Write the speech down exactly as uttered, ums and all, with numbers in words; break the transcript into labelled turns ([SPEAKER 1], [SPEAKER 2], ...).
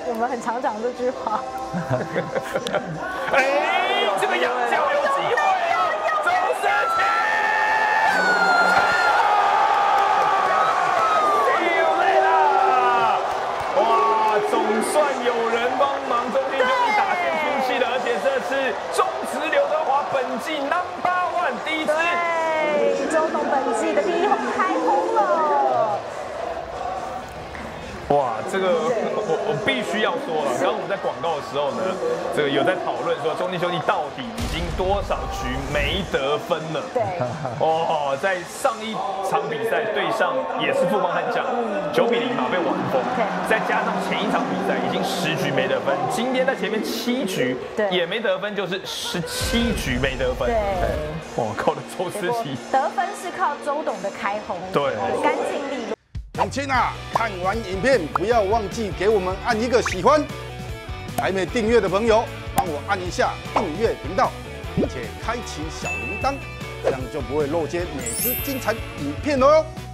[SPEAKER 1] 我们很常讲这句话。
[SPEAKER 2] 哎，这个仰角有机会啊！周世奇，又来啦！哇，总算有人帮忙，中间兄弟打线出气了，而且这是中职刘德华本季 number one 第一支。
[SPEAKER 1] 对，周董本季的第一轰开轰了。
[SPEAKER 2] 哇，这个我我必须要说了。刚刚我们在广告的时候呢，这个有在讨论说中信兄弟到底已经多少局没得分了？
[SPEAKER 1] 对，
[SPEAKER 2] 哦，在上一场比赛对上也是富邦悍将，九比零嘛被完封，再加上前一场比赛已经十局没得分，今天在前面七局也没得分，就是十七局没得分。
[SPEAKER 1] 对，
[SPEAKER 2] 哇，靠了周思齐，
[SPEAKER 1] 得分是靠周董的开轰，
[SPEAKER 2] 对，
[SPEAKER 1] 干净利落。
[SPEAKER 3] 永清啊，看完影片不要忘记给我们按一个喜欢，还没订阅的朋友帮我按一下订阅频道，并且开启小铃铛，这样就不会漏接每支精彩影片哦。